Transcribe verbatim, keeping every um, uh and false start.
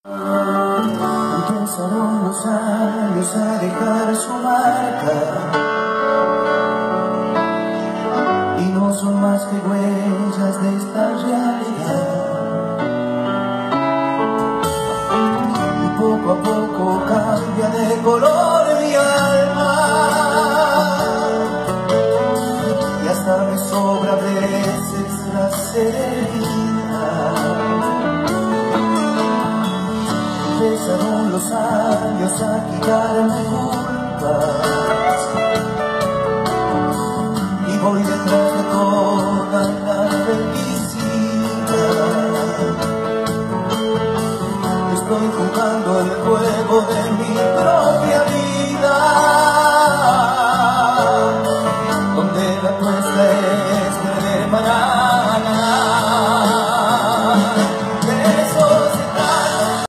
Empezaron los años a dejar su marca, y no son más que huellas de esta realidad. Y poco a poco cambia de color mi alma, y hasta me sobra a veces la serenidad. Empezaron los años a quitarme culpas, y voy detrás de toda la felicidad. Estoy jugando el juego de